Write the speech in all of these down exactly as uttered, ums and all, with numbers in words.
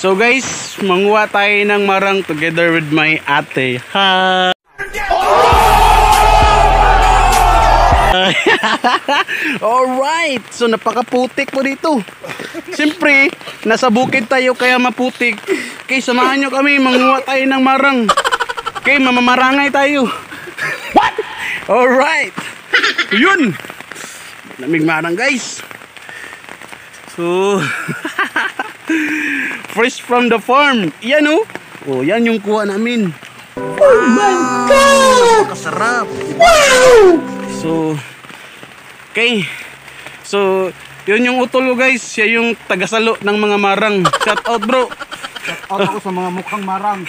So guys, manguha tayo ng marang together with my ate. Ha! Alright, so napakaputik po dito. Siyempre, nasa bukid tayo kaya maputik. Okay, samahan nyo kami, manguha tayo ng marang. Okay, mamamarangay tayo. What? Alright. Yun. Namig marang guys. So, fresh from the farm. Yan oh. Oh, yan yung kuha namin. Oh my God! Kasarap. Wow! So, okay. So, yun yung utol ko guys. Siya yung tagasalo ng mga marang. Shout out bro. Shout out ako sa mga mukhang marang.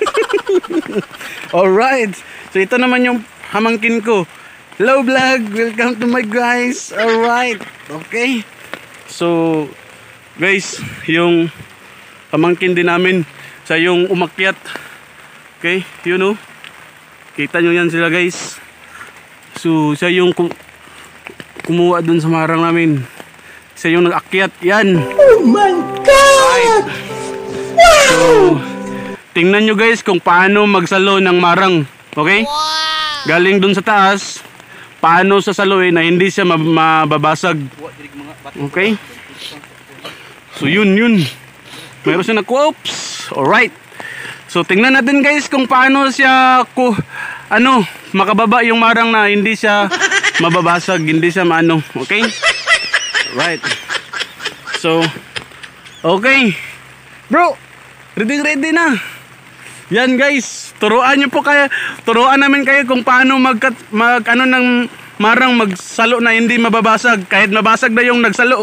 Alright. So, ito naman yung hamangkin ko. Hello vlog. Welcome to my guys. Alright. Okay. So, guys, yung pamangkin din namin sa yung umakyat. Okay, you know. Kita nyo yan sila guys. So, siya yung kum kumuha dun sa marang namin. Siya yung nag-akyat. Yan. Oh my God! Wow! So, tingnan nyo guys kung paano magsalo ng marang. Okay? Galing dun sa taas. Paano sasaluin na hindi siya mababasag. Okay? So yun yun. Mayroon siya nakuha. Oops. Alright. So tingnan natin guys kung paano siya ku, ano, makababa yung marang na hindi siya mababasag, hindi siya maano. Okay? Alright. So okay. Bro, ready ready na. Yan guys, turuan nyo po kayo, turuan namin kayo kung paano mag, mag ano ng marang magsalo na hindi mababasag kahit mabasag na yung nagsalo.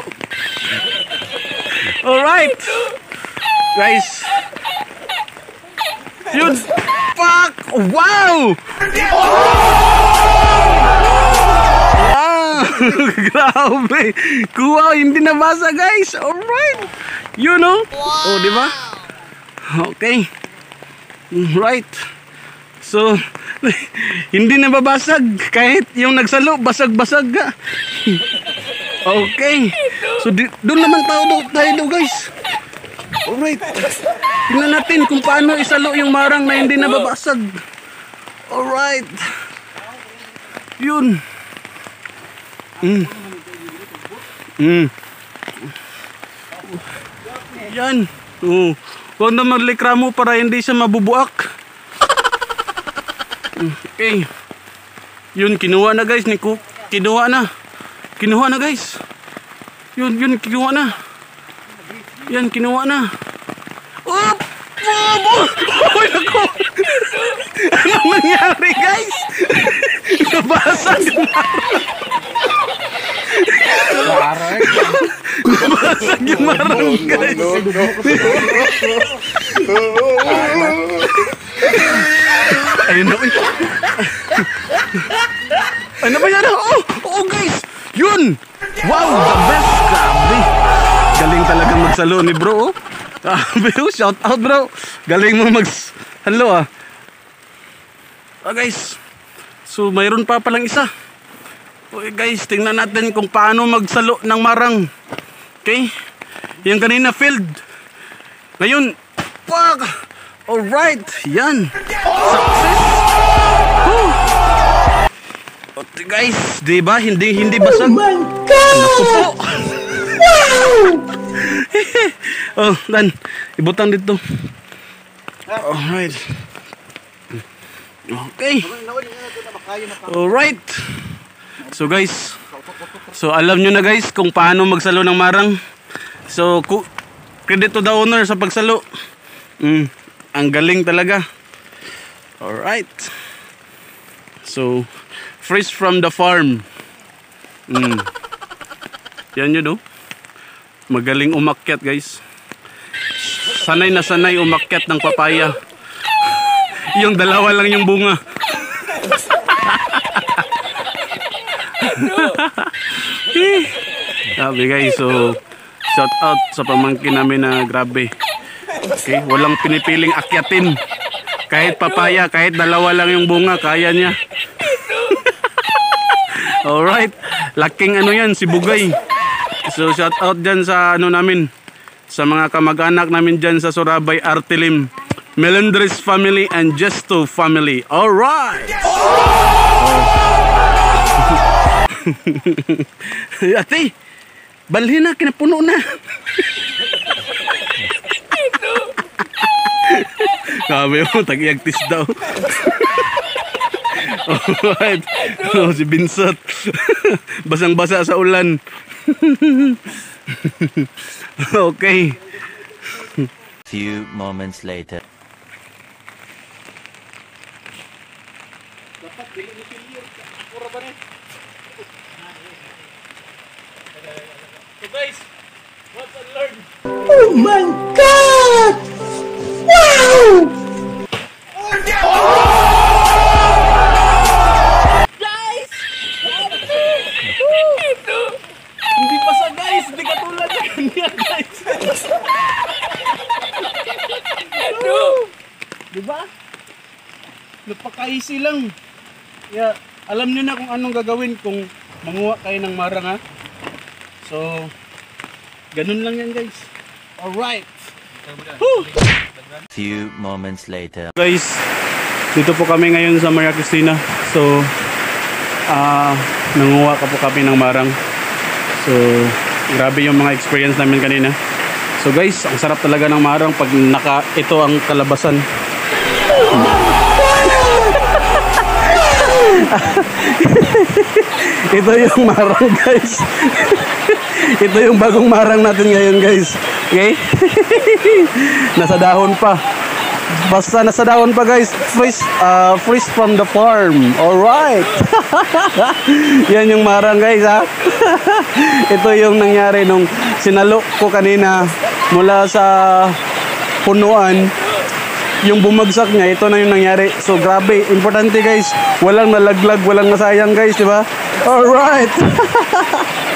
Alright guys, yun. Fuck. Wow. Wow. Grabe. Kuha, hindi nabasa guys. Alright. You know. Oh, di ba? Okay. Right. So, hindi nababasag kahit yung nagsalo basag-basag ka. Okay. So, doon naman tayo tayo guys. Alright. Tingnan natin kung paano isalo yung marang na hindi nababasag. Alright. Yun. Mm. Mm. Yan. Oh. Huwag na maglikramo para hindi siya mabubuak. Okay. Yun, kinuha na guys. Niku, kinuha na. Kinuha na guys. Yun, yun, kinuha na. Yan, kinuha na. Oop! Oop! Oh, naku! Ano nangyari guys? Nabasag yung marang. Nabasag yung marang guys. Ayun na. Ano ba yan? Oh! Oh guys! Yun! Wow! The best! Grabe! Galing talaga magsalo ni bro. Grabe oh! Shout out bro! Galing mo magsalo ah. Oh guys! So mayroon pa palang isa. Okay guys, tingnan natin kung paano magsalo ng marang. Okay? Yung kanina field. Ngayon, fuck! Alright, yan. Success. Woo. Okay guys, diba? Hindi hindi basag. Oh my God! Naku po. Wow! Oh, dan. Ibutang dito. Alright. Okay. Alright. So guys, so alam nyo na guys kung paano magsalo ng marang. So, credit to the owner sa pagsalo. Mm. Ang galing talaga. Alright. So, fresh from the farm. Mm. Yan yun oh. Magaling umakyat guys. Sanay na sanay umakyat ng papaya. Yung dalawa lang yung bunga. Grabe guys. So, shout out sa pamangkin namin na grabe. Okay, walang pinipiling akyatin. Kahit papaya, kahit dalawa lang yung bunga, kaya niya. Alright. Laking ano yan, si Bugay. So shout out dyan sa ano namin. sa mga kamag-anak namin dyan sa Surabay, Artilim, Melendres family and Gesto family. Alright! Ate, balhin na, kinapuno na. Sabi mo, tag-iagtis daw. Alright. Oh, si Binsot. Basang-basa sa ulan. Okay. Few moments later. So guys, what's unlearned? Oh my God! Wow! Hindi pa sa guys, hindi katulad na ganyan guys. Diba? Napaka-easy lang. Yeah, alam niyo na kung anong gagawin kung manguha kayo ng marang ha. So, ganun lang yan guys. Alright. Whew. Few moments later. Guys, dito po kami ngayon sa Maria Cristina. So, ah, nanguha ka po kami ng marang. So, grabe yung mga experience namin kanina. So guys, ang sarap talaga ng marang pag naka, ito ang kalabasan. Ito yung marang guys. Ito yung bagong marang natin ngayon guys. Okay? Nasa dahon pa. Basta nasa dahon pa guys. Fresh, uh, fresh from the farm. Alright. Yan yung marang guys ha. Ito yung nangyari nung sinalo ko kanina mula sa punuan. Yung bumagsak niya, ito na yung nangyari. So grabe, importante guys. Walang nalaglag, walang nasayang guys, di ba? Alright.